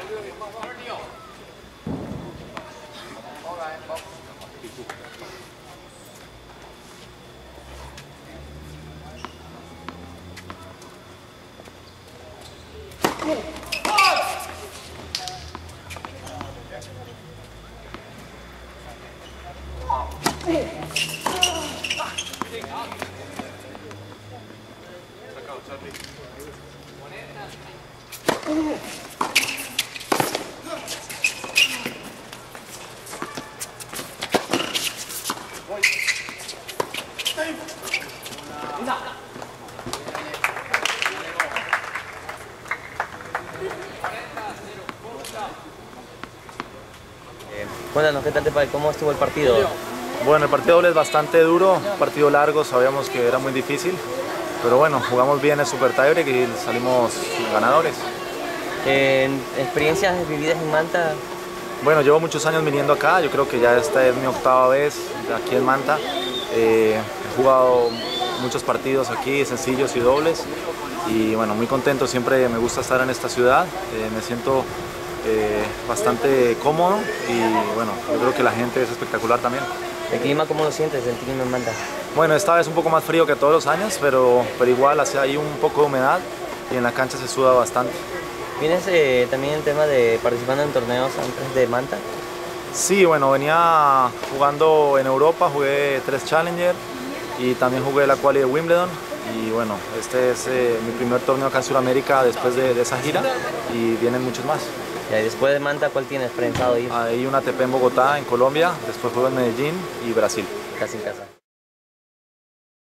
Cuéntanos, ¿cómo estuvo el partido? Bueno, el partido es bastante duro, un partido largo, sabíamos que era muy difícil, pero bueno, jugamos bien el Super Tiebreak y salimos ganadores. ¿Experiencias vividas en Manta? Bueno, llevo muchos años viniendo acá, yo creo que ya esta es mi octava vez aquí en Manta. He jugado muchos partidos aquí, sencillos y dobles, y bueno, muy contento, siempre me gusta estar en esta ciudad, me siento bastante cómodo y bueno, yo creo que la gente es espectacular también. ¿El clima cómo lo sientes, el clima en Manta? Bueno, esta vez un poco más frío que todos los años, pero igual hace ahí un poco de humedad y en la cancha se suda bastante. ¿Tienes también el tema de participando en torneos antes de Manta? Sí, bueno, venía jugando en Europa, jugué 3 Challenger y también jugué la quali de Wimbledon. Y bueno, este es mi primer torneo acá en Sudamérica después de esa gira y vienen muchos más. Y después de Manta, ¿cuál tienes pensado ir? Hay una ATP en Bogotá, en Colombia, después juego en Medellín y Brasil. Casi en casa.